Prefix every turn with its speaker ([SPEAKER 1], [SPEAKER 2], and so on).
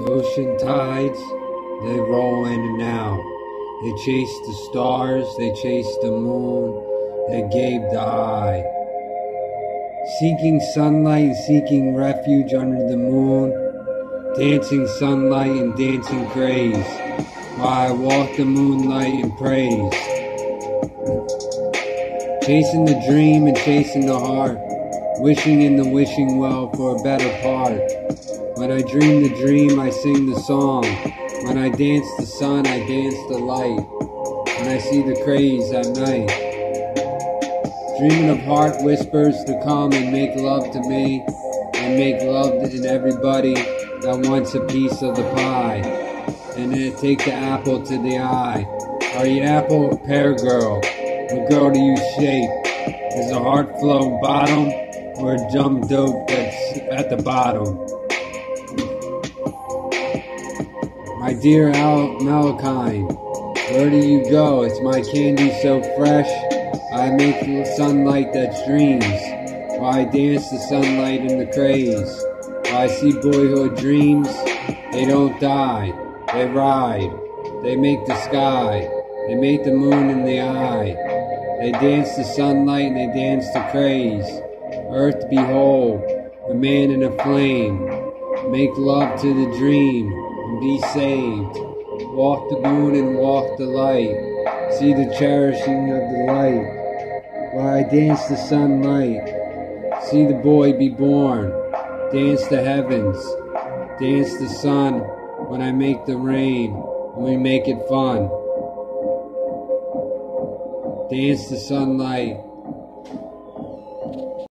[SPEAKER 1] Ocean tides, they roll in and out. They chase the stars, they chase the moon, they gape the eye. Seeking sunlight, seeking refuge under the moon, dancing sunlight and dancing craze, while I walk the moonlight in praise. Chasing the dream and chasing the heart, wishing in the wishing well for a better part. When I dream the dream, I sing the song. When I dance the sun, I dance the light. When I see the craze at night. Dreaming of heart whispers to come and make love to me, and make love in everybody that wants a piece of the pie. And then take the apple to the eye. Are you apple or pear girl? What girl do you shape? Is a heart flow bottom, or a dumb dope that's at the bottom? My dear Malachine, where do you go? It's my candy so fresh. I make the sunlight that's dreams. While I dance the sunlight in the craze. While I see boyhood dreams, they don't die. They ride. They make the sky. They make the moon in the eye. They dance the sunlight and they dance the craze. Earth behold, a man in a flame. Make love to the dream and be saved. Walk the moon and walk the light. See the cherishing of the light. While I dance the sunlight, see the boy be born. Dance the heavens, dance the sun. When I make the rain, and we make it fun. Dance the sunlight,